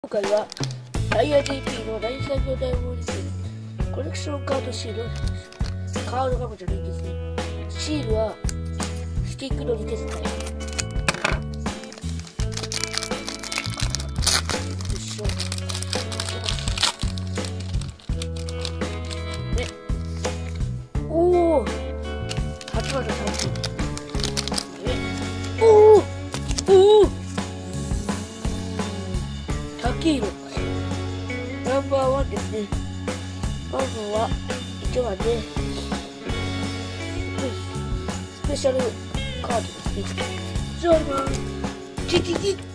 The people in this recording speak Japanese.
今回はダイヤ GP の第3業大モーリスコレクションカードシール、カードガムじゃないんですね。シールはスティックのリテスター。よいしょ。ね。おお。8番の3分。おお。おお。高いの。ナンバーワンですね。まずは1番でスペシャルカードですね。じゃあ、チチチ